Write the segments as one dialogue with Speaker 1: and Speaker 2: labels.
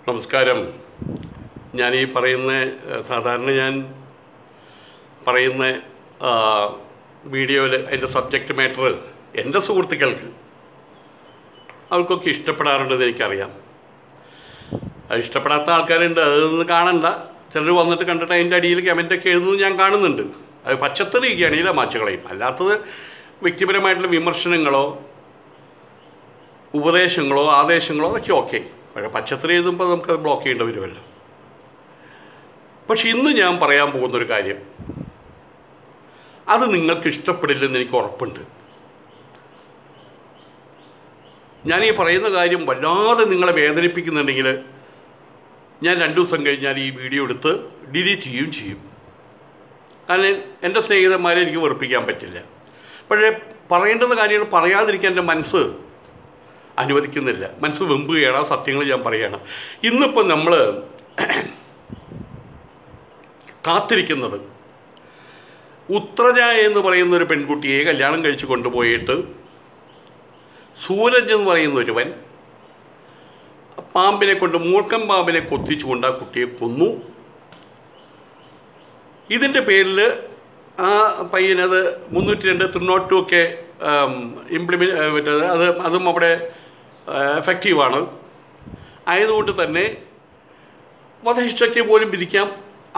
Speaker 1: നമസ്കാരം. ഞാൻ ഈ പറയുന്ന സാധാരണ ഞാൻ പറയുന്ന വീഡിയോയിൽ അതിൻ്റെ സബ്ജക്റ്റ് മാറ്റർ എൻ്റെ സുഹൃത്തുക്കൾക്ക് അവർക്കൊക്കെ ഇഷ്ടപ്പെടാറുണ്ടെന്ന് എനിക്കറിയാം. അത് ഇഷ്ടപ്പെടാത്ത ആൾക്കാരുണ്ട്, അതൊന്നും കാണണ്ട. ചിലർ വന്നിട്ട് കണ്ടിട്ട് അതിൻ്റെ അടിയിൽ കമൻറ്റൊക്കെ എഴുതുന്നത് ഞാൻ കാണുന്നുണ്ട്. അത് പച്ചത്തറിയൊക്കെയാണ് ഇതിലെ മാച്ചുകളെയും. അല്ലാത്തത് വ്യക്തിപരമായിട്ടുള്ള വിമർശനങ്ങളോ ഉപദേശങ്ങളോ ആദേശങ്ങളോ അതൊക്കെ ഓക്കെ. പക്ഷേ പച്ചത്തറി എഴുതുമ്പോൾ നമുക്കത് ബ്ലോക്ക് ചെയ്യേണ്ടി വരുമല്ലോ. പക്ഷെ ഇന്ന് ഞാൻ പറയാൻ പോകുന്നൊരു കാര്യം അത് നിങ്ങൾക്ക് ഇഷ്ടപ്പെടില്ലെന്ന് എനിക്ക് ഉറപ്പുണ്ട്. ഞാൻ ഈ പറയുന്ന കാര്യം വല്ലാതെ നിങ്ങളെ വേദനിപ്പിക്കുന്നുണ്ടെങ്കിൽ ഞാൻ 2 ദിവസം കഴിഞ്ഞാൽ ഈ വീഡിയോ എടുത്ത് ഡിലീറ്റ് ചെയ്യുകയും ചെയ്യും. കാരണം എൻ്റെ സ്നേഹിതന്മാരെ എനിക്ക് വെറുപ്പിക്കാൻ പറ്റില്ല. പക്ഷേ പറയേണ്ടുന്ന കാര്യങ്ങൾ പറയാതിരിക്കാൻ എൻ്റെ മനസ്സ് അനുവദിക്കുന്നില്ല. മനസ്സ് വെമ്പുകയാണ്. ആ സത്യങ്ങൾ ഞാൻ പറയുകയാണ്. ഇന്നിപ്പോൾ നമ്മൾ കാത്തിരിക്കുന്നത് ഉത്രജ എന്ന് പറയുന്നൊരു പെൺകുട്ടിയെ കല്യാണം കഴിച്ച് കൊണ്ടുപോയിട്ട് സൂരജ് എന്ന് പറയുന്ന ഒരുവൻ പാമ്പിനെ കൊണ്ട് മൂർഖൻ പാമ്പിനെ കൊത്തിച്ചുകൊണ്ട് ആ കുട്ടിയെ കൊന്നു. ഇതിൻ്റെ പേരിൽ ആ പയ്യനത് 302 302 ഒക്കെ അതും അവിടെ എഫക്റ്റീവാണ്. ആയതുകൊണ്ട് തന്നെ വധശിക്ഷയ്ക്ക് പോലും വിധിക്കാം.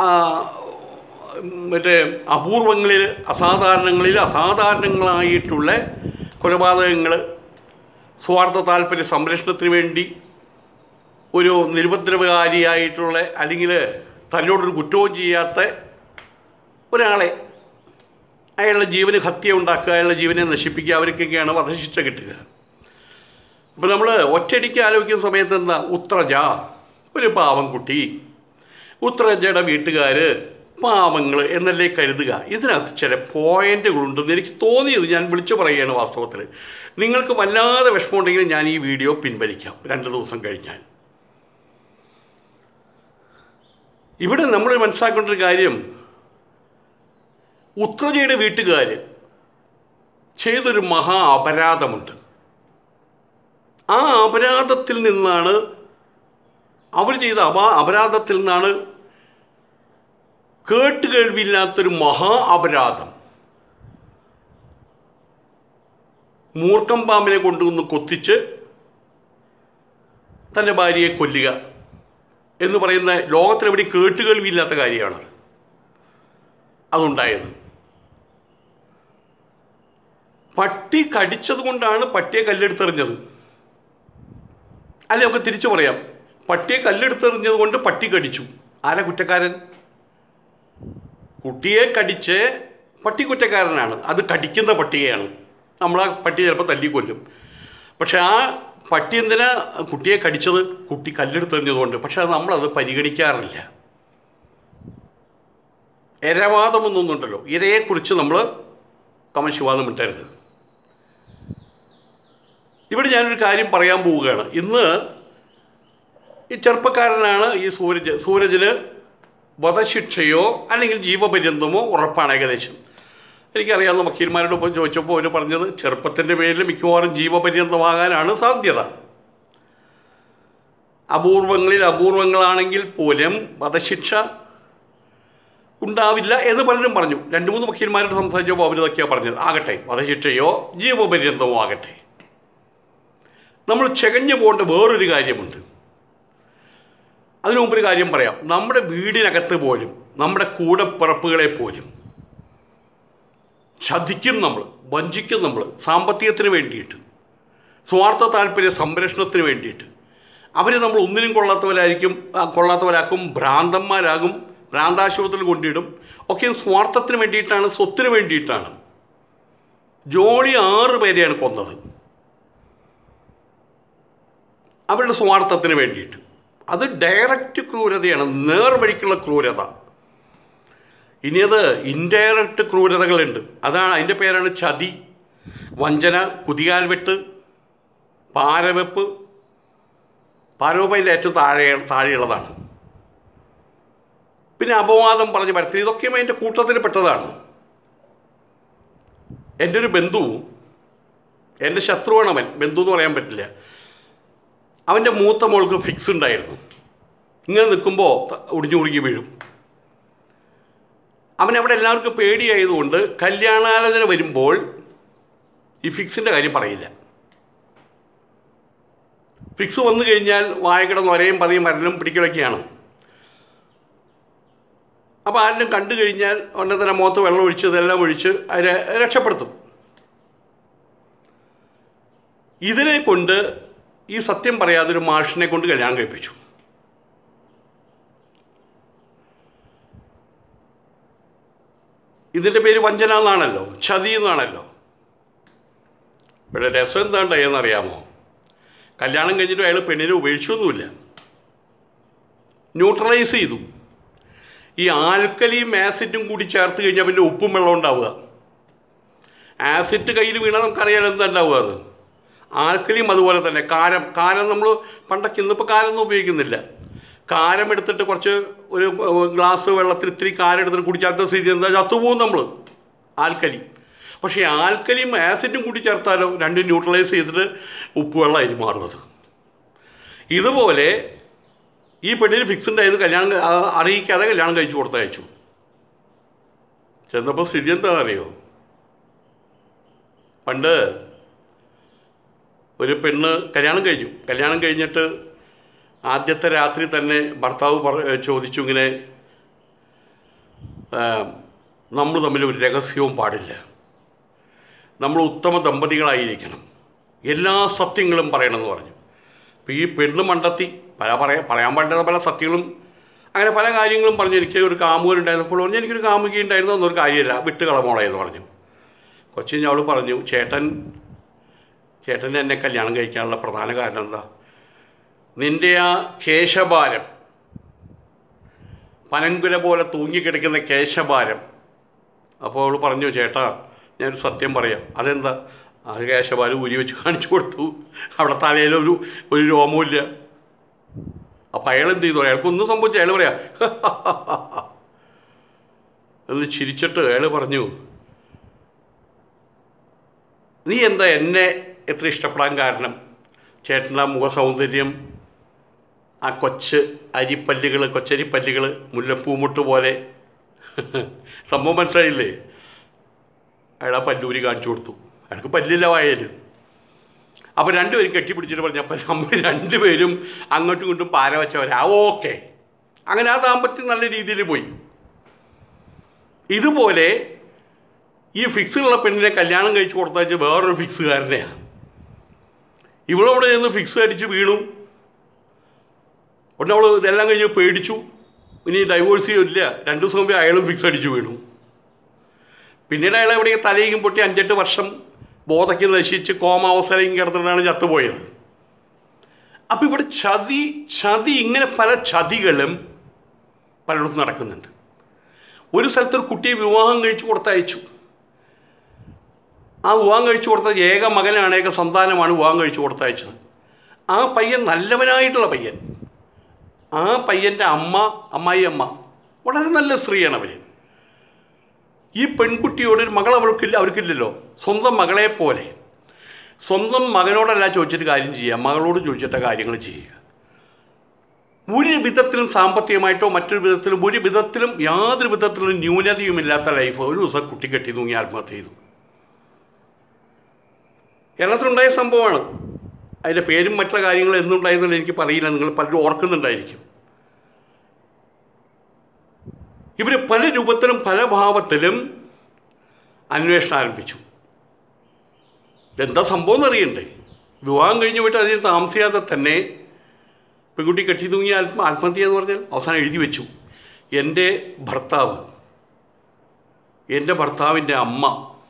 Speaker 1: അസാധാരണങ്ങളായിട്ടുള്ള കൊലപാതകങ്ങൾ സ്വാർത്ഥ താല്പര്യ സംരക്ഷണത്തിന് വേണ്ടി ഒരു നിരുപദ്രവകാരിയായിട്ടുള്ള അല്ലെങ്കിൽ തന്നോടൊരു കുറ്റവും ചെയ്യാത്ത ഒരാളെ അയാളുടെ ജീവന് ഹത്യ ഉണ്ടാക്കുക, അയാളുടെ ജീവനെ നശിപ്പിക്കുക, അവർക്കൊക്കെയാണ് വധശിക്ഷ കിട്ടുക. അപ്പോൾ നമ്മൾ ഒറ്റയടിക്ക് ആലോചിക്കുന്ന സമയത്ത് എന്താ, ഉത്രജ ഒരു പാവം കുട്ടി, ഉത്രജയുടെ വീട്ടുകാർ പാവങ്ങൾ എന്നല്ലേ കരുതുക. ഇതിനകത്ത് ചില പോയിൻ്റുകളുണ്ടെന്ന് എനിക്ക് തോന്നിയത് ഞാൻ വിളിച്ചു പറയുകയാണ്. വാസ്തവത്തിൽ നിങ്ങൾക്ക് വല്ലാതെ വിഷമമുണ്ടെങ്കിൽ ഞാൻ ഈ വീഡിയോ പിൻവലിക്കാം 2 ദിവസം കഴിഞ്ഞാൽ. ഇവിടെ നമ്മൾ മനസ്സിലാക്കേണ്ട ഒരു കാര്യം, ഉത്രജയുടെ വീട്ടുകാർ ചെയ്തൊരു മഹാ അപരാധമുണ്ട്. ആ അപരാധത്തിൽ നിന്നാണ് അവർ ചെയ്ത അപരാധത്തിൽ നിന്നാണ് കേട്ടുകേൾവിയില്ലാത്തൊരു മഹാ അപരാധം, മൂർഖൻ പാമ്പിനെ കൊണ്ടുവന്ന് കൊത്തിച്ച് തൻ്റെ ഭാര്യയെ കൊല്ലുക എന്ന് പറയുന്ന ലോകത്തിലെവിടെ കേട്ടുകേൾവിയില്ലാത്ത കാര്യമാണ് അതുണ്ടായത്. പട്ടി കടിച്ചത് കൊണ്ടാണ് പട്ടിയെ കല്ലെടുത്തെറിഞ്ഞത്. അല്ലെ, നമുക്ക് തിരിച്ചു പറയാം, പട്ടിയെ കല്ലെടുത്തെറിഞ്ഞത് കൊണ്ട് പട്ടി കടിച്ചു. ആരാ കുറ്റക്കാരൻ? കുട്ടിയെ കടിച്ച് പട്ടി കുറ്റക്കാരനാണ്. അത് കടിക്കുന്ന പട്ടിയെയാണ്. നമ്മൾ ആ പട്ടി ചിലപ്പോൾ തല്ലിക്കൊല്ലും. പക്ഷെ ആ പട്ടി എന്തിനാ കുട്ടിയെ കടിച്ചത്? കുട്ടി കല്ലെടുത്തെറിഞ്ഞതുകൊണ്ട്. പക്ഷെ അത് നമ്മളത് പരിഗണിക്കാറില്ല. ഇരവാദമൊന്നുണ്ടല്ലോ, ഇരയെക്കുറിച്ച് നമ്മൾ തമശിവാദം ഇട്ടരുത്. ഇവിടെ ഞാനൊരു കാര്യം പറയാൻ പോവുകയാണ്. ഇന്ന് ഈ ചെറുപ്പക്കാരനാണ് ഈ സൂരജിന് വധശിക്ഷയോ അല്ലെങ്കിൽ ജീവപര്യന്തമോ ഉറപ്പാണ് ഏകദേശം. എനിക്കറിയാവുന്ന വക്കീൽമാരോടൊപ്പം ചോദിച്ചപ്പോൾ അവർ പറഞ്ഞത് ചെറുപ്പത്തിൻ്റെ പേരിൽ മിക്കവാറും ജീവപര്യന്തമാകാനാണ് സാധ്യത. അപൂർവങ്ങളാണെങ്കിൽ പോലും വധശിക്ഷ ഉണ്ടാവില്ല എന്ന് പലരും പറഞ്ഞു. 2-3 വക്കീൽമാരോട് സംസാരിച്ചപ്പോൾ അവരിതൊക്കെയാണ് പറഞ്ഞത്. ആകട്ടെ, വധശിക്ഷയോ ജീവപര്യന്തമോ ആകട്ടെ, നമ്മൾ ചകഞ്ഞു പോകേണ്ട വേറൊരു കാര്യമുണ്ട്. അതിനു മുമ്പൊരു കാര്യം പറയാം. നമ്മുടെ വീടിനകത്ത് പോലും നമ്മുടെ കൂടപ്പിറപ്പുകളെ പോലും ചതിക്കും, നമ്മൾ വഞ്ചിക്കും. നമ്മൾ സാമ്പത്തികത്തിന് വേണ്ടിയിട്ട്, സ്വാർത്ഥ താല്പര്യ സംരക്ഷണത്തിന് വേണ്ടിയിട്ട് അവർ നമ്മൾ ഒന്നിനും കൊള്ളാത്തവരാക്കും, ഭ്രാന്തന്മാരാകും, ഭ്രാന്താശുപത്രിയിൽ കൊണ്ടിടും. ഒക്കെ സ്വാർത്ഥത്തിന് വേണ്ടിയിട്ടാണ്, സ്വത്തിന് വേണ്ടിയിട്ടാണ്. ജോളി 6 പേരെയാണ് കൊന്നത് അവരുടെ സ്വാർത്ഥത്തിന് വേണ്ടിയിട്ട്. അത് ഡയറക്റ്റ് ക്രൂരതയാണ്, നേർവഴിക്കുള്ള ക്രൂരത. ഇനി അത് ഇൻഡയറക്റ്റ് ക്രൂരതകളുണ്ട്. അതാണ്, അതിൻ്റെ പേരാണ് ചതി, വഞ്ചന, കുതികാൽവെട്ട്, പാരവെപ്പ്. പാരവെപ്പ് അതിൻ്റെ ഏറ്റവും താഴെയുള്ളതാണ്. പിന്നെ അപവാദം പറഞ്ഞ് പരത്തി, ഇതൊക്കെയും അതിൻ്റെ കൂട്ടത്തിൽ പെട്ടതാണ്. എൻ്റെ ഒരു ബന്ധു, എൻ്റെ ശത്രുവാണ് അവൻ, ബന്ധു എന്ന് പറയാൻ പറ്റില്ല. അവൻ്റെ മൂത്ത മോൾക്ക് ഫിക്സ് ഉണ്ടായിരുന്നു. ഇങ്ങനെ നിൽക്കുമ്പോൾ ഒടിഞ്ഞു കുടുങ്ങി വീഴും. അവനവിടെ എല്ലാവർക്കും പേടിയായതുകൊണ്ട് കല്യാണാലോചന വരുമ്പോൾ ഈ ഫിക്സിൻ്റെ കാര്യം പറയില്ല. ഫിക്സ് വന്നു കഴിഞ്ഞാൽ വായക്കിടന്ന് ഒരേയും പതിയും വരലും പിടിക്കലൊക്കെയാണ്. അപ്പോൾ ആരെങ്കിലും കണ്ടു കഴിഞ്ഞാൽ ഉടനെ തന്നെ മുഖത്ത് വെള്ളം ഒഴിച്ച് ഇതെല്ലാം ഒഴിച്ച് അതിനെ രക്ഷപ്പെടുത്തും. ഇതിനെ കൊണ്ട് ഈ സത്യം പറയാതൊരു മാഷിനെ കൊണ്ട് കല്യാണം കഴിപ്പിച്ചു. ഇതിൻ്റെ പേര് വഞ്ചന എന്നാണല്ലോ, ചതി എന്നാണല്ലോ. ഇവിടെ രസം എന്താണ്ടായെന്നറിയാമോ? കല്യാണം കഴിഞ്ഞിട്ട് അയാൾ പെണ്ണിനെ ഉപേക്ഷിച്ചൊന്നുമില്ല, ന്യൂട്രലൈസ് ചെയ്തു. ഈ ആൽക്കലിയും ആസിഡും കൂടി ചേർത്ത് കഴിഞ്ഞാൽ പിന്നെ ഉപ്പും വെള്ളം ഉണ്ടാവുക. ആസിഡ് കയ്യിൽ വീണാൽ നമുക്കറിയാലോ എന്താ ഉണ്ടാവുക. അത് ആൽക്കലിയും അതുപോലെ തന്നെ. കാരം നമ്മൾ പണ്ടൊക്കെ, ഇന്നിപ്പോൾ കാരമൊന്നും ഉപയോഗിക്കുന്നില്ല. കാരം എടുത്തിട്ട് കുറച്ച് ഒരു ഗ്ലാസ് വെള്ളത്തിൽ ഇത്തിരി കാരം എടുത്തിട്ട് കുടിച്ചാത്ത സ്ഥിതി എന്താ, ചത്തുപോകും നമ്മൾ, ആൽക്കലി. പക്ഷേ ആൽക്കലിയും ആസിഡും കൂടി ചേർത്താലോ രണ്ടും ന്യൂട്രലൈസ് ചെയ്തിട്ട് ഉപ്പ് വെള്ളമായി മാറുന്നത്. ഇതുപോലെ ഈ പെണ്ണിന് ഫിക്സ് ഉണ്ടായത് കല്യാണം അറിയിക്കാതെ കല്യാണം കഴിച്ചു കൊടുത്തയച്ചു. ചെന്നപ്പോൾ സ്ഥിതി എന്താണെന്നറിയോ? പണ്ട് ഒരു പെണ്ണ് കല്യാണം കഴിഞ്ഞിട്ട് ആദ്യത്തെ രാത്രി തന്നെ ഭർത്താവ് ചോദിച്ചു, ഇങ്ങനെ നമ്മൾ തമ്മിൽ ഒരു രഹസ്യവും പാടില്ല, നമ്മൾ ഉത്തമ ദമ്പതികളായിരിക്കണം, എല്ലാ സത്യങ്ങളും പറയണമെന്ന് പറഞ്ഞു. അപ്പോൾ ഈ പെണ്ണ് മണ്ടത്തി പറയാൻ പാടില്ലാത്ത പല സത്യങ്ങളും അങ്ങനെ പല കാര്യങ്ങളും പറഞ്ഞു. എനിക്ക് ഒരു കാമുകനുണ്ടായിരുന്നപ്പോൾ പറഞ്ഞു, എനിക്കൊരു കാമുകി ഉണ്ടായിരുന്നു, എന്നൊരു കാര്യമില്ല, വിട്ടുകളമോളെ എന്ന് പറഞ്ഞു. കൊച്ചിന് അവൾ പറഞ്ഞു, ചേട്ടൻ എന്നെ കല്യാണം കഴിക്കാനുള്ള പ്രധാന കാരണം എന്താ? നിൻ്റെ ആ കേശഭാരം, പനങ്കുല പോലെ തൂങ്ങിക്കിടക്കുന്ന കേശഭാരം. അപ്പോൾ അവൾ പറഞ്ഞു, ചേട്ടാ ഞാനൊരു സത്യം പറയാം. അതെന്താ? ആ കേശഭാരം ഊരി വെച്ച് കാണിച്ചു കൊടുത്തു. അവിടെ തലയിലൊരു രോമമില്ല. അപ്പം അയാൾ എന്ത് ചെയ്തു? അയാൾക്കൊന്നും സംഭവിച്ചു. അയാൾ പറയാ എന്ന് ചിരിച്ചിട്ട് അയാൾ പറഞ്ഞു, നീ എന്താ എന്നെ എത്ര ഇഷ്ടപ്പെടാൻ കാരണം? ചേട്ടൻ്റെ മുഖ സൗന്ദര്യം, ആ കൊച്ചരിപ്പല്ലുകൾ മുല്ലപ്പൂമുട്ട് പോലെ. സംഭവം മനസ്സിലായില്ലേ? അയാൾ ആ പല്ലൂരി കാണിച്ചു കൊടുത്തു. അയാൾക്ക് പല്ലില്ല വായയിൽ. അപ്പോൾ രണ്ടുപേരും കെട്ടിപ്പിടിച്ചിട്ട് പറഞ്ഞപ്പോൾ നമ്മൾ രണ്ടുപേരും അങ്ങോട്ടും ഇങ്ങോട്ടും പാര വെച്ചവരാ. ഓക്കെ, അങ്ങനെ ആ ദാമ്പത്യം നല്ല രീതിയിൽ പോയി. ഇതുപോലെ ഈ ഫിക്സുള്ള പെണ്ണിനെ കല്യാണം കഴിച്ച് കൊടുത്തയച്ച് വേറൊരു ഫിക്സുകാരനെയാണ്. ഇവളവിടെ നിന്ന് ഫിക്സ് അടിച്ച് വീണു. ഉടനെ അവൾ ഇതെല്ലാം കഴിഞ്ഞ് പേടിച്ചു, ഇനി ഡൈവോഴ്സ് ചെയ്യില്ല. 2 ദിവസം മുമ്പേ അയാളും ഫിക്സ് അടിച്ച് വീണു. പിന്നീട് അയാൾ എവിടെയൊക്കെ തലയും പൊട്ടി 5-8 വർഷം ബോധയ്ക്ക് നശിച്ച് കോമാവസ്ഥയിലേക്ക് കിടന്നിട്ടാണ് ചത്തുപോയത്. അപ്പം ഇവിടെ ചതി ഇങ്ങനെ പല ചതികളും പലയിടത്തും നടക്കുന്നുണ്ട്. ഒരു സ്ഥലത്തൊരു കുട്ടിയെ വിവാഹം കഴിച്ച് കൊടുത്തയച്ചു. ആ വിവാഹം കഴിച്ചു കൊടുത്ത ഏക മകനാണ്, ഏക സന്താനമാണ് വിവാഹം കഴിച്ചു കൊടുത്തയച്ചത്. ആ പയ്യൻ നല്ലവനായിട്ടുള്ള പയ്യൻ. ആ പയ്യൻ്റെ അമ്മായിയമ്മ വളരെ നല്ല സ്ത്രീയാണ് അവർ. ഈ പെൺകുട്ടിയോട് ഒരു മകൾ അവർക്കില്ലല്ലോ. സ്വന്തം മകളെ പോലെ സ്വന്തം മകനോടല്ല ചോദിച്ചിട്ട് കാര്യം ചെയ്യുക, മകളോട് ചോദിച്ചിട്ട കാര്യങ്ങൾ ചെയ്യുക. ഒരു വിധത്തിലും സാമ്പത്തികമായിട്ടോ മറ്റൊരു വിധത്തിലും യാതൊരു വിധത്തിലും ന്യൂനതയുമില്ലാത്ത ലൈഫ് ഒരു ദിവസം കുട്ടി കെട്ടി തൂങ്ങി ആത്മഹത്യ ചെയ്തു. കേരളത്തിലുണ്ടായ സംഭവമാണ്. അതിൻ്റെ പേരും മറ്റുള്ള കാര്യങ്ങൾ എന്നുണ്ടായതെന്ന് എനിക്ക് പറയില്ല, നിങ്ങൾ പലരും ഓർക്കുന്നുണ്ടായിരിക്കും. ഇവർ പല രൂപത്തിലും പല ഭാവത്തിലും അന്വേഷണം ആരംഭിച്ചു. എന്താ സംഭവം എന്നറിയണ്ടേ? വിവാഹം കഴിഞ്ഞ് പോയിട്ട് അതിന് താമസിയാതെ തന്നെ പെൺകുട്ടി കെട്ടി തൂങ്ങി ആത്മഹത്യ എന്ന് പറഞ്ഞാൽ അവസാനം എഴുതി വെച്ചു, എൻ്റെ ഭർത്താവിൻ്റെ അമ്മ,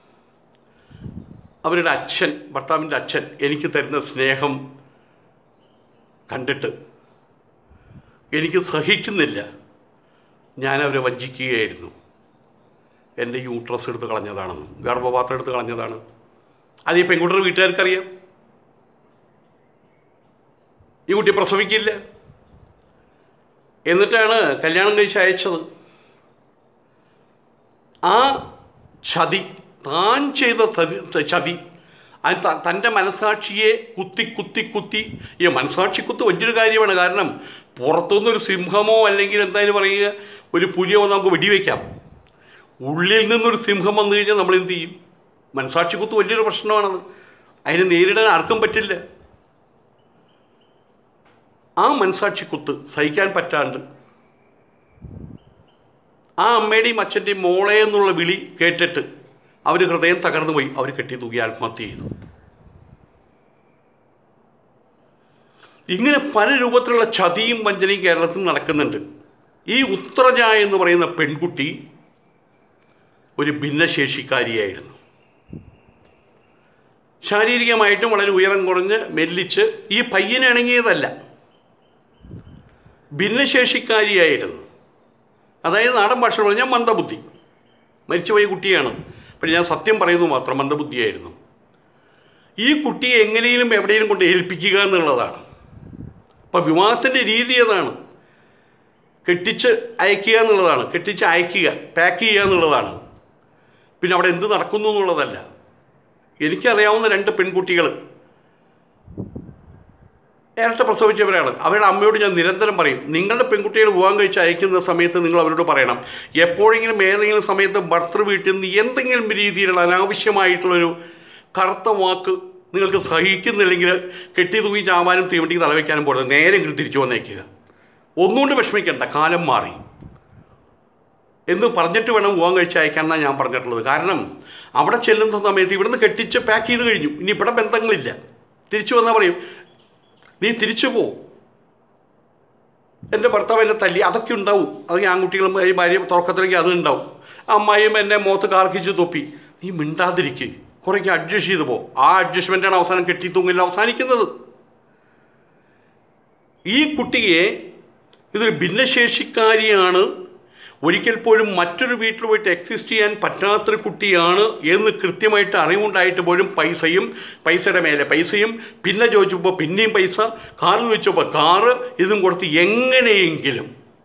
Speaker 1: അവരുടെ അച്ഛൻ, ഭർത്താവിൻ്റെ അച്ഛൻ എനിക്ക് തരുന്ന സ്നേഹം കണ്ടിട്ട് എനിക്ക് സഹിക്കുന്നില്ല, ഞാനവരെ വഞ്ചിക്കുകയായിരുന്നു, എൻ്റെ യൂട്രസ് എടുത്ത് കളഞ്ഞതാണെന്ന്, ഗർഭപാത്രം എടുത്ത് കളഞ്ഞതാണ്. അത് ഈ പെൺകുട്ടിയുടെ വീട്ടുകാർക്കറിയാം. ഈ കുട്ടി പ്രസവിക്കില്ല. എന്നിട്ടാണ് കല്യാണം കഴിച്ച് അയച്ചത്. ആ ചതി, താൻ ചെയ്ത ചതി, അത് തൻ്റെ മനസാക്ഷിയെ കുത്തി ഈ മനസാക്ഷി കുത്ത് വലിയൊരു കാര്യമാണ്. കാരണം പുറത്തുനിന്നൊരു സിംഹമോ അല്ലെങ്കിൽ എന്തായാലും പറയുക ഒരു പുലിയോ നമുക്ക് വെടിവെക്കാം. ഉള്ളിൽ നിന്നൊരു സിംഹം വന്നു കഴിഞ്ഞാൽ നമ്മൾ എന്ത് ചെയ്യും? മനസാക്ഷിക്കുത്ത് വലിയൊരു പ്രശ്നമാണത്. അതിനെ നേരിടാൻ ആർക്കും പറ്റില്ല. ആ മനസാക്ഷിക്കുത്ത് സഹിക്കാൻ പറ്റാണ്ട് ആ അമ്മയുടെയും അച്ഛൻ്റെയും മോളെ എന്നുള്ള വിളി കേട്ടിട്ട് അവർ ഹൃദയം തകർന്നു പോയി. അവർ കെട്ടി തൂക്കി ആത്മഹത്യ ചെയ്തു. ഇങ്ങനെ പല രൂപത്തിലുള്ള ചതിയും വഞ്ചനയും കേരളത്തിൽ നടക്കുന്നുണ്ട്. ഈ ഉത്രജ എന്ന് പറയുന്ന പെൺകുട്ടി ഒരു ഭിന്നശേഷിക്കാരിയായിരുന്നു. ശാരീരികമായിട്ടും വളരെ ഉയരം കുറഞ്ഞ് മെല്ലിച്ച്, ഈ പയ്യന് ഇണങ്ങിയതല്ല, ഭിന്നശേഷിക്കാരിയായിരുന്നു. അതായത് നാടൻ ഭാഷ പറഞ്ഞാൽ മന്ദബുദ്ധി. മരിച്ചുപോയ കുട്ടിയാണ്, പക്ഷെ ഞാൻ സത്യം പറയുന്നു മാത്രം, മന്ദബുദ്ധിയായിരുന്നു. ഈ കുട്ടിയെ എങ്ങനെയും എവിടെയും കൊണ്ട് ഏൽപ്പിക്കുക എന്നുള്ളതാണ്. അപ്പം വിവാഹത്തിൻ്റെ രീതി അതാണ്. കെട്ടിച്ച് അയക്കുക എന്നുള്ളതാണ്, കെട്ടിച്ച് അയക്കുക, പാക്ക് ചെയ്യുക എന്നുള്ളതാണ്. പിന്നെ അവിടെ എന്ത് നടക്കുന്നു എന്നുള്ളതല്ല. എനിക്കറിയാവുന്ന 2 പെൺകുട്ടികൾ നേരത്തെ പ്രസവിച്ചവരാണ്. അവരുടെ അമ്മയോട് ഞാൻ നിരന്തരം പറയും, നിങ്ങളുടെ പെൺകുട്ടികൾ വിവാഹം കഴിച്ച് അയക്കുന്ന സമയത്ത് നിങ്ങൾ അവരോട് പറയണം, എപ്പോഴെങ്കിലും ഏതെങ്കിലും സമയത്ത് ഭർത്തൃ വീട്ടിൽ നിന്ന് എന്തെങ്കിലും രീതിയിലുള്ള അനാവശ്യമായിട്ടുള്ളൊരു കറുത്ത വാക്ക് നിങ്ങൾക്ക് സഹിക്കുന്നില്ലെങ്കിൽ കെട്ടി തൂങ്ങി ചാവാനും തീവണ്ടിക്ക് തലവയ്ക്കാനും പോകരുത്, നേരെ ഇങ്ങോട്ട് തിരിച്ചു വന്നേക്കുക. ഒന്നുകൊണ്ട് വിഷമിക്കേണ്ട, കാലം മാറി എന്ന് പറഞ്ഞിട്ട് വേണം വിവാഹം കഴിച്ച് അയക്കാമെന്നാണ് ഞാൻ പറഞ്ഞിട്ടുള്ളത്. കാരണം അവിടെ ചെല്ലുന്ന സമയത്ത് ഇവിടുന്ന് കെട്ടിച്ച് പാക്ക് ചെയ്ത് കഴിഞ്ഞു, ഇനി ഇവിടെ ബന്ധങ്ങളില്ല. തിരിച്ചു വന്നാൽ പറയും, നീ തിരിച്ചു പോ, എൻ്റെ ഭർത്താവ് എന്നെ തല്ലി, അതൊക്കെ ഉണ്ടാവും. അത് ആൺകുട്ടികളും ഈ ഭാര്യ തുറക്കത്തിലേക്ക് അത് ഉണ്ടാവും. അമ്മായിയും എന്നെ മുഖത്ത് കാർക്കിച്ച് തൊപ്പി, നീ മിണ്ടാതിരിക്കുക, കുറേക്ക് അഡ്ജസ്റ്റ് ചെയ്ത് പോ. ആ അഡ്ജസ്റ്റ്മെൻറ്റാണ് അവസാനം കെട്ടി തൂങ്ങില്ല അവസാനിക്കുന്നത്. ഈ കുട്ടിയെ ഇതൊരു ഭിന്നശേഷിക്കാരിയാണ്, ഒരിക്കൽ പോലും മറ്റൊരു വീട്ടിൽ പോയിട്ട് എക്സിസ്റ്റ് ചെയ്യാൻ പറ്റാത്തൊരു കുട്ടിയാണ് എന്ന് കൃത്യമായിട്ട് അറിവുണ്ടായിട്ട് പോലും പൈസയുടെ മേലെ പൈസയും, പിന്നെ ചോദിച്ചപ്പോൾ പിന്നെയും പൈസ, കാറ് ചോദിച്ചപ്പോൾ കാറ്, ഇതും കൊടുത്ത് എങ്ങനെയെങ്കിലും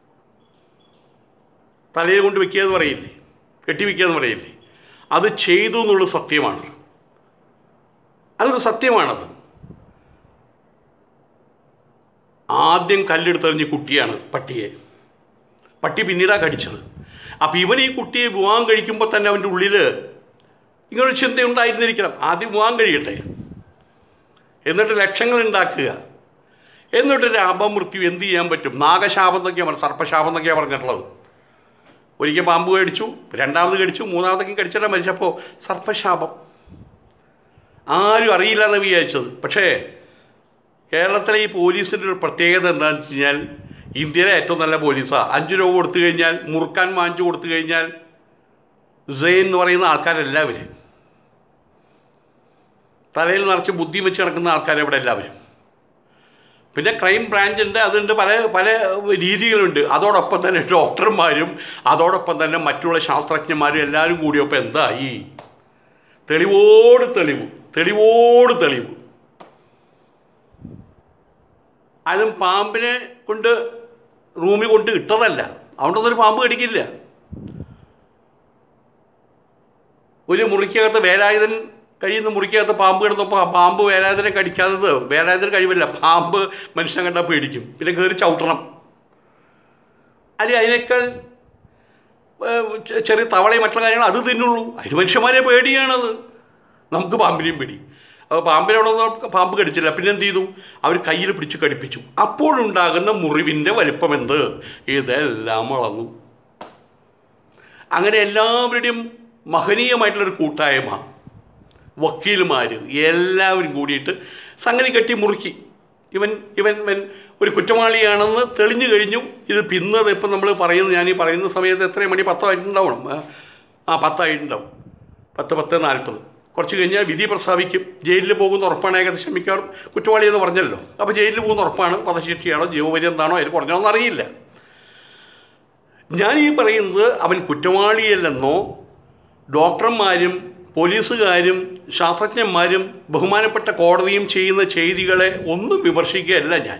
Speaker 1: തലയിൽ കൊണ്ട് വെക്കുക എന്ന് പറയില്ലേ, കെട്ടി വയ്ക്കുക എന്ന് പറയില്ലേ, അത് ചെയ്തു എന്നുള്ളത് സത്യമാണ്. അതൊരു സത്യമാണത്. ആദ്യം കല്ലെടുത്തെറിഞ്ഞ് കുട്ടിയാണ് പട്ടിയെ. പട്ടി പിന്നീടാണ് കടിച്ചത്. അപ്പം ഇവൻ ഈ കുട്ടിയെ വിവാഹം കഴിക്കുമ്പോൾ തന്നെ അവൻ്റെ ഉള്ളിൽ ഇങ്ങനൊരു ചിന്തയുണ്ടായിരുന്നിരിക്കണം, ആദ്യം വിവാഹം കഴിയട്ടെ, എന്നിട്ട് ലക്ഷങ്ങൾ ഉണ്ടാക്കുക, എന്നിട്ടൊരു അപമൃത്യു എന്ത് ചെയ്യാൻ പറ്റും? നാഗശാപം എന്നൊക്കെയാണ്, സർപ്പശാപം എന്നൊക്കെയാണ് പറഞ്ഞിട്ടുള്ളത്. ഒരിക്കൽ പാമ്പ് കടിച്ചു, രണ്ടാമത് കടിച്ചു, മൂന്നാമതൊക്കെ കടിച്ചിട്ട് മരിച്ചപ്പോൾ സർപ്പശാപം. ആരും അറിയില്ല എന്ന് വിചാരിച്ചത്. പക്ഷേ കേരളത്തിലെ ഈ പോലീസിൻ്റെ ഒരു പ്രത്യേകത എന്താണെന്ന് വെച്ച് കഴിഞ്ഞാൽ, ഇന്ത്യയിലെ ഏറ്റവും നല്ല പോലീസാണ്. 5 രൂപ കൊടുത്തു കഴിഞ്ഞാൽ, മുറുക്കാൻ വാങ്ങിച്ചു കൊടുത്തു കഴിഞ്ഞാൽ, സെയിൻ എന്ന് പറയുന്ന ആൾക്കാരെല്ലാവരും, തലയിൽ നിറച്ച് ബുദ്ധി വെച്ച് നടക്കുന്ന ആൾക്കാരെവിടെ എല്ലാവരും. പിന്നെ ക്രൈം ബ്രാഞ്ചുണ്ട്, അതുണ്ട്, പല രീതികളുണ്ട്. അതോടൊപ്പം തന്നെ ഡോക്ടർമാരും അതോടൊപ്പം തന്നെ മറ്റുള്ള ശാസ്ത്രജ്ഞന്മാരും എല്ലാവരും കൂടിയപ്പോൾ എന്തായി? തെളിവോട് തെളിവ്. അതും പാമ്പിനെ കൊണ്ട് റൂമിൽ കൊണ്ട് ഇട്ടതല്ല, അതുകൊണ്ടൊന്നൊരു പാമ്പ് കടിക്കില്ല. ഒരു മുറിക്കകത്ത് വേലായുധൻ കഴിയുന്ന മുറിക്കകത്ത് പാമ്പ് കിടന്നപ്പോൾ പാമ്പ് വേലായുധനെ കടിക്കാത്തത് വേലായുധന് കഴിവില്ല. പാമ്പ് മനുഷ്യനെ കണ്ടാൽ പേടിക്കും, പിന്നെ കയറി ചവിട്ടണം. അല്ലെങ്കിൽ അതിനേക്കാൾ ചെറിയ തവളയും മറ്റുള്ള കാര്യങ്ങൾ അത് തിന്നുള്ളൂ. അതിന് മനുഷ്യന്മാരെ പേടിയാണത്. നമുക്ക് പാമ്പിനെയും പേടി. അപ്പോൾ പാമ്പിനോടൊന്നും പാമ്പ് കടിച്ചില്ല. പിന്നെ എന്ത് ചെയ്തു? അവർ കയ്യിൽ പിടിച്ച് കടിപ്പിച്ചു. അപ്പോഴുണ്ടാകുന്ന മുറിവിൻ്റെ വലിപ്പം എന്ത്? ഇതെല്ലാം വളർന്നു. അങ്ങനെ എല്ലാവരുടെയും മഹനീയമായിട്ടുള്ളൊരു കൂട്ടായ്മ, വക്കീലുമാർ എല്ലാവരും കൂടിയിട്ട് സംഗതി കെട്ടി മുറുക്കി. ഇവൻ ഒരു കുറ്റവാളിയാണെന്ന് തെളിഞ്ഞു കഴിഞ്ഞു. ഇത് പിന്നത് ഇപ്പം നമ്മൾ പറയുന്നത്, ഞാൻ ഈ പറയുന്ന സമയത്ത് എത്രയും മണി 10 ആയിട്ടുണ്ടാവണം. 10 ആയിട്ടുണ്ടാവും, 10:40. കുറച്ച് കഴിഞ്ഞാൽ വിധി പ്രസ്താവിക്കും. ജയിലിൽ പോകുന്ന ഉറപ്പാണ് ഏകദേശം മിക്കവാറും. കുറ്റവാളി എന്ന് പറഞ്ഞല്ലോ, അപ്പോൾ ജയിലിൽ പോകുന്ന ഉറപ്പാണ്. വധശിക്ഷയാണോ ജീവപര്യന്താണോ അതിൽ കുറഞ്ഞോന്ന് അറിയില്ല. ഞാൻ ഈ പറയുന്നത് അവൻ കുറ്റവാളിയല്ലെന്നോ ഡോക്ടർമാരും പോലീസുകാരും ശാസ്ത്രജ്ഞന്മാരും ബഹുമാനപ്പെട്ട കോടതിയും ചെയ്യുന്ന ചെയ്തികളെ ഒന്നും വിമർശിക്കുകയല്ല ഞാൻ.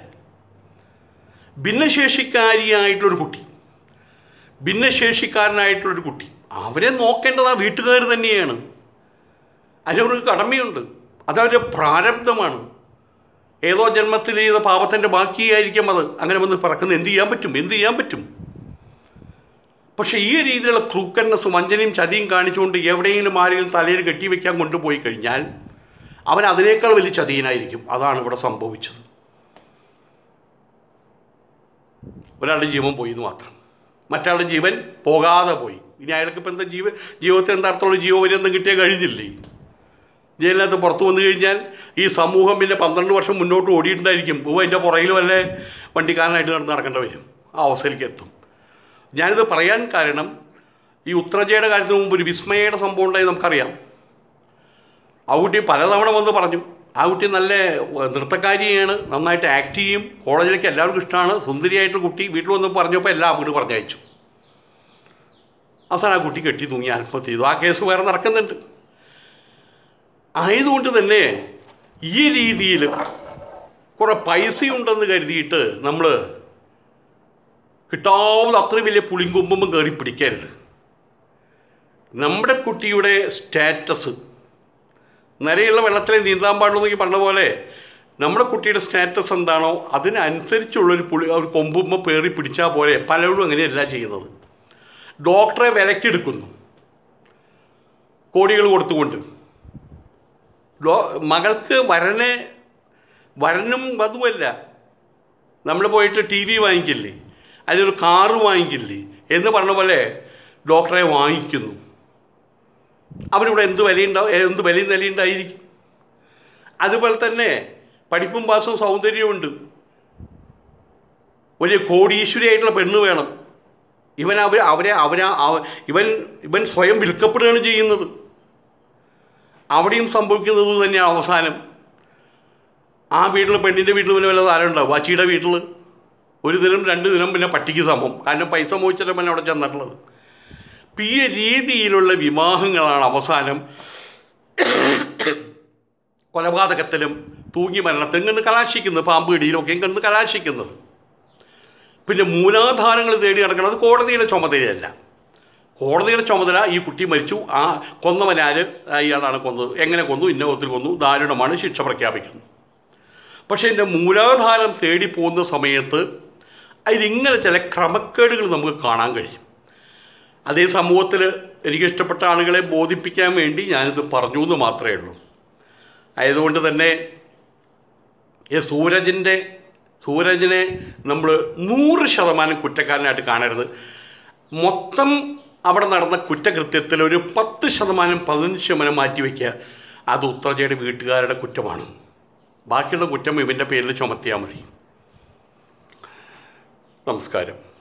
Speaker 1: ഭിന്നശേഷിക്കാരിയായിട്ടുള്ളൊരു കുട്ടി, ഭിന്നശേഷിക്കാരനായിട്ടുള്ളൊരു കുട്ടി, അവരെ നോക്കേണ്ടത് ആ വീട്ടുകാർ തന്നെയാണ്. അതിനൊരു കടമയുണ്ട്, അതവരുടെ പ്രാരബ്ധമാണ്. ഏതോ ജന്മത്തിൽ ചെയ്ത പാപത്തിൻ്റെ ബാക്കിയായിരിക്കും അത്. അങ്ങനെ വന്ന് പറക്കുന്നത് എന്ത് ചെയ്യാൻ പറ്റും? പക്ഷേ ഈ രീതിയിലുള്ള ക്രൂക്കൻനെസ്സും വഞ്ചനയും ചതിയും കാണിച്ചുകൊണ്ട് എവിടെയെങ്കിലും ആരെങ്കിലും തലയിൽ കെട്ടിവെക്കാൻ കൊണ്ടുപോയി കഴിഞ്ഞാൽ അവൻ അതിനേക്കാൾ വലിയ ചതിയനായിരിക്കും. അതാണ് ഇവിടെ സംഭവിച്ചത്. ഒരാളുടെ ജീവൻ പോയി എന്ന് മാത്രം, മറ്റാളുടെ ജീവൻ പോകാതെ പോയി. ഇനി അയാൾക്ക് ഇപ്പം എന്താ ജീവിതത്തിൽ എന്താ അർത്ഥമുള്ള ജീവപര്യന്തം കിട്ടിയാൽ കഴിഞ്ഞില്ലേ? ജയിലിനകത്ത് പുറത്തു വന്നു കഴിഞ്ഞാൽ ഈ സമൂഹം പിന്നെ 12 വർഷം മുന്നോട്ട് ഓടിയിട്ടുണ്ടായിരിക്കും. അതിൻ്റെ പുറകിൽ വല്ല വണ്ടിക്കാരനായിട്ട് നടക്കേണ്ടി വരും. ആ അവസ്ഥയിലേക്ക് എത്തും. ഞാനിത് പറയാൻ കാരണം, ഈ ഉത്രജയുടെ കാര്യത്തിന് മുമ്പ് ഒരു വിസ്മയയുടെ സംഭവം ഉണ്ടായി നമുക്കറിയാം. ആ കുട്ടി പലതവണ വന്ന് പറഞ്ഞു. ആ കുട്ടി നല്ല നൃത്തക്കാരിയാണ്, നന്നായിട്ട് ആക്ട് ചെയ്യും, കോളേജിലേക്ക് എല്ലാവർക്കും ഇഷ്ടമാണ്, സുന്ദരിയായിട്ടുള്ള കുട്ടി. വീട്ടിൽ വന്ന് പറഞ്ഞപ്പോൾ എല്ലാം അങ്ങോട്ട് പറഞ്ഞയച്ചു. അവസാനം ആ കുട്ടി കെട്ടി തൂങ്ങി ആത്മഹത്യ ചെയ്തു. ആ കേസ് വേറെ നടക്കുന്നുണ്ട്. ആയതുകൊണ്ട് തന്നെ ഈ രീതിയിൽ കുറേ പൈസയുണ്ടെന്ന് കരുതിയിട്ട് നമ്മൾ കിട്ടാവുന്ന അത്രയും വലിയ പുളിങ്കൊമ്പുമ്പം കയറി പിടിക്കരുത്. നമ്മുടെ കുട്ടിയുടെ സ്റ്റാറ്റസ്, നിരയുള്ള വെള്ളത്തിലെ നീന്താൻ പാടുള്ളൂ എന്നൊക്കെ പറഞ്ഞ പോലെ നമ്മുടെ കുട്ടിയുടെ സ്റ്റാറ്റസ് എന്താണോ അതിനനുസരിച്ചുള്ളൊരു ഒരു കൊമ്പുമ്പം കയറി പിടിച്ചാൽ പോലെ. പലരും അങ്ങനെയല്ല ചെയ്യുന്നത്. ഡോക്ടറെ വിലക്കെടുക്കുന്നു കോടികൾ കൊടുത്തുകൊണ്ട്. മകൾക്ക് വരനും വധുവല്ല, നമ്മൾ പോയിട്ട് TV വാങ്ങിക്കില്ലേ, അതിനൊരു കാറ് വാങ്ങിക്കില്ലേ എന്ന് പറഞ്ഞ പോലെ ഡോക്ടറെ വാങ്ങിക്കുന്നു. അവരിവിടെ എന്ത് വിലയും നിലയുണ്ടായിരിക്കും. അതുപോലെ തന്നെ പഠിപ്പും പാസും സൗന്ദര്യമുണ്ട്, വലിയ കോടീശ്വരിയായിട്ടുള്ള പെണ്ണ് വേണം. ഇവൻ സ്വയം വിൽക്കപ്പെടുകയാണ് ചെയ്യുന്നത്. അവിടെയും സംഭവിക്കുന്നത് തന്നെയാണ് അവസാനം. ആ വീട്ടിൽ, പെണ്ണിൻ്റെ വീട്ടിൽ പിന്നെ വല്ല ആരുണ്ടാവും? വാച്ചിയുടെ വീട്ടിൽ 1 ദിനം 2 ദിനം പിന്നെ പട്ടിക്ക് സമം. കാരണം പൈസ മോഹിച്ചിട്ട് പിന്നെ അവിടെ ചെന്നിട്ടുള്ളത്. ഈ രീതിയിലുള്ള വിവാഹങ്ങളാണ് അവസാനം കൊലപാതകത്തിലും തൂങ്ങി മരണത്തിലും കണ്ട് കലാശിക്കുന്നത്, പാമ്പ് ഇടിയിലൊക്കെയും കണ്ട് കലാശിക്കുന്നത്. പിന്നെ മൂലാധാരങ്ങൾ തേടി നടക്കുന്നത് കോടതിയുടെ ചുമതലയല്ല. കോടതിയുടെ ചുമതല ഈ കുട്ടി മരിച്ചു, ആ കൊന്നവനാര്, ഇയാളാണ് കൊന്നത്, എങ്ങനെ കൊന്നു, ഇന്ന വിധത്തിൽ കൊന്നു, ദാരുണമാണ്, ശിക്ഷ പ്രഖ്യാപിക്കുന്നു. പക്ഷേ ഇതിൻ്റെ മൂലാധാരം തേടി പോകുന്ന സമയത്ത് അതിലിങ്ങനെ ചില ക്രമക്കേടുകൾ നമുക്ക് കാണാൻ കഴിയും. അതേ സമൂഹത്തിൽ എനിക്കിഷ്ടപ്പെട്ട ആളുകളെ ബോധിപ്പിക്കാൻ വേണ്ടി ഞാനിത് പറഞ്ഞു എന്ന് മാത്രമേ ഉള്ളൂ. ആയതുകൊണ്ട് തന്നെ സൂരജിനെ നമ്മൾ 100% കുറ്റക്കാരനായിട്ട് കാണരുത്. മൊത്തം അവിടെ നടന്ന കുറ്റകൃത്യത്തിൽ ഒരു 10%, 15% മാറ്റിവെക്കുക. അത് ഉത്രജയുടെ വീട്ടുകാരുടെ കുറ്റമാണ്. ബാക്കിയുള്ള കുറ്റം ഇവൻ്റെ പേരിൽ ചുമത്തിയാൽ മതി. നമസ്കാരം.